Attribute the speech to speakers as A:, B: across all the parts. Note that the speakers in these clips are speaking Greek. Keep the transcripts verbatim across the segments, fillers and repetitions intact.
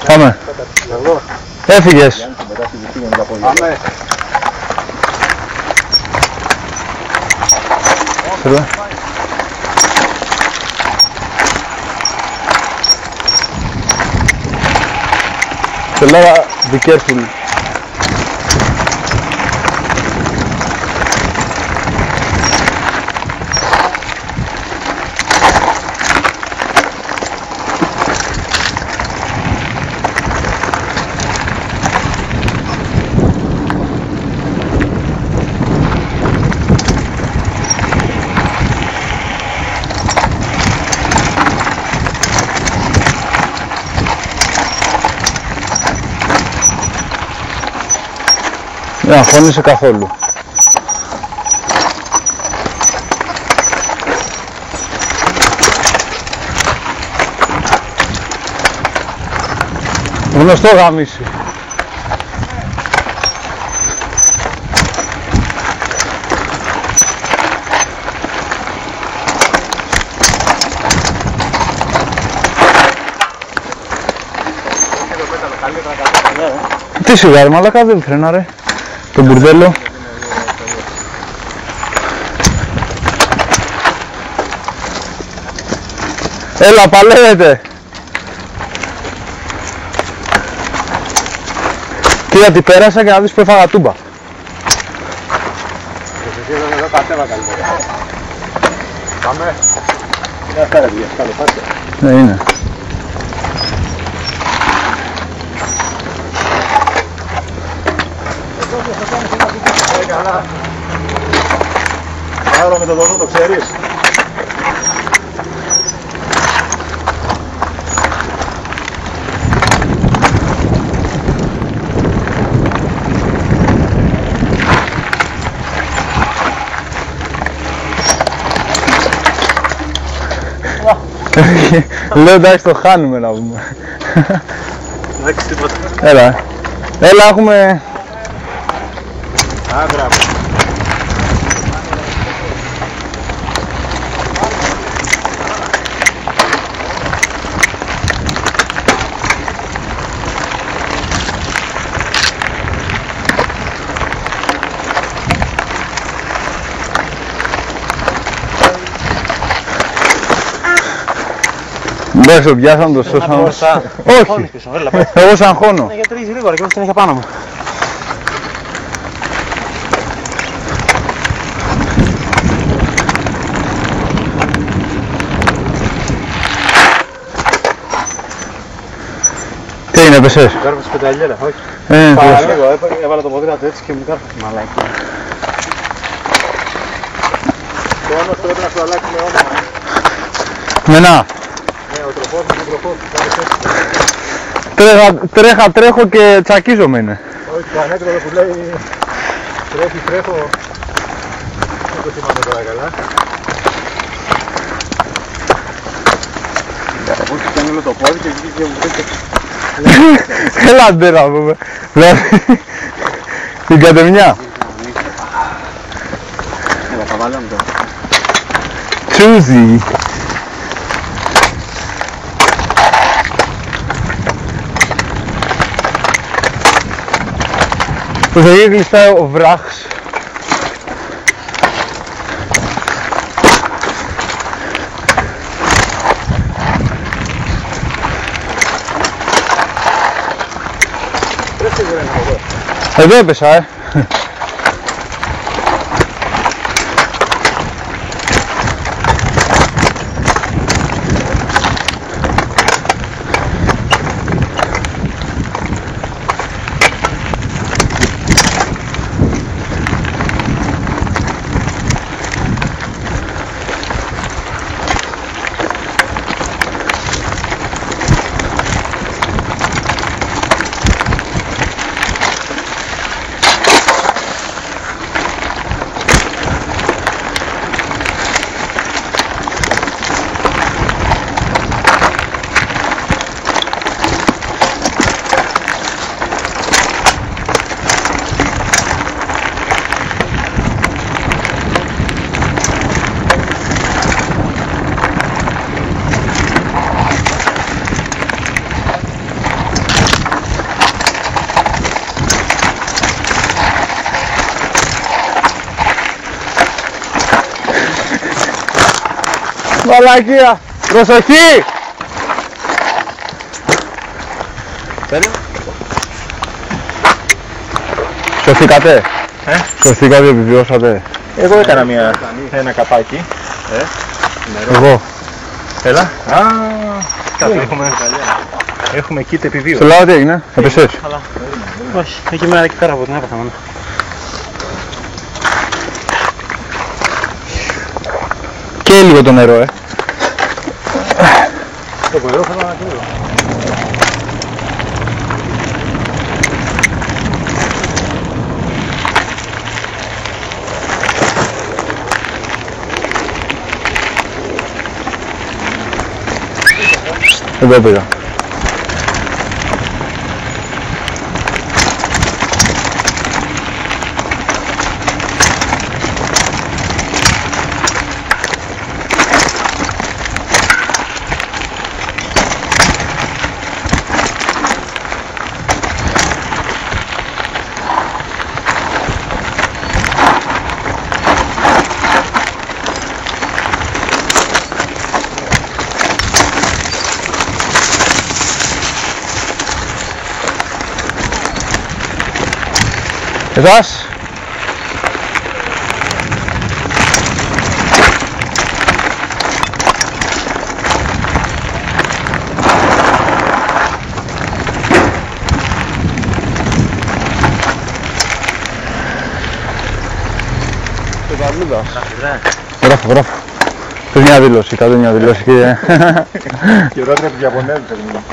A: Πάμε. Έφυγες.
B: Πάμε.
A: Έλα. Έλα, be careful. Δεν αγχώνεσαι καθόλου. Γνωστό γαμίσι. Τι σιγάρι μαλάκα, δεν φρέναρε το μπουρδέλο. Έλα, παλεύετε. Κοίτα τι πέρασα και να δεις που έφαγα τούμπα.
B: Εδώ κατέβα καλύτερα. Πάμε. Είναι αυτά ρε παιδιά, σκαλοπάτια.
A: Ναι, είναι.
B: Καλά. Άρα με το δοδό το ξέρεις.
A: Λέω εντάξει το χάνουμε να πούμε.
B: Εντάξει τίποτα.
A: Έλα. Έλα έχουμε...
B: Α, μπράβο.
A: Εντάξει το πιάσαμε, το σώσαμε. Όχι, εγώ σ' αγχώνω.
B: Ναι, γιατί ρίξει γρήγορα και όχι την είχα πάνω μου.
A: Τι είναι, έπεσες?
B: Κάρφωσε πενταλιέρα, όχι.
A: Ε,
B: Παραλίγο, έβαλα το ποδήλατο έτσι και μου κάρφωσε μαλάκι. Το όνος πρέπει να σου αλλάξουμε όνομα.
A: Μενά.
B: Ναι, ο τροφός με τον τροφός, κάνεις έτσι.
A: Τρέχα, τρέχα, τρέχω και τσακίζομαι είναι.
B: Όχι, το ανέκδοτο που λέει τρέχει, τρέχω. Δεν το θυμάμαι τώρα καλά. Από ό,τι κάνει όλο το πόδι και βγήκε και μου βρήκε.
A: Έλα ντε να πούμε. Δηλαδή, την κατεμιά.
B: Έλα, θα βάλαμε τώρα.
A: Τσούζι. Πως εκεί κλειστά ο βράχς. Εδώ έπεσα, ε. Μαλακία! Προσοχή! Σωθήκατε?
B: Ε?
A: Σωθήκατε, επιβιώσατε?
B: Εγώ έκανα μια, ένα καπάκι. Ε?
A: Εγώ.
B: Έλα. Α, κάτω, έχουμε, έχουμε kit επιβίωση.
A: Σε λέω τι έγινε, έπεσες?
C: Όχι, εκεί μέρα εκεί πέρα από την έπαθα μόνο.
A: Και λίγο το νερό, ε.
B: Το νερό θέλω να κλείνω.
A: Εδώ πήγα. Εσάς. Γράφω, γράφω. Πες μια δήλωση, κάτω μια δήλωση κύριε.
B: Χειρότερα του Ιαπωνέζου τελικά.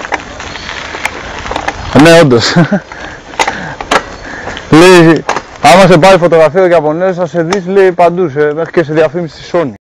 A: Ναι, όντως. Λέει, άμα σε πάρει φωτογραφία ο Ιαπωνέζος θα σε δεις, λέει, παντού, σε, μέχρι και σε διαφήμιση στη Sony.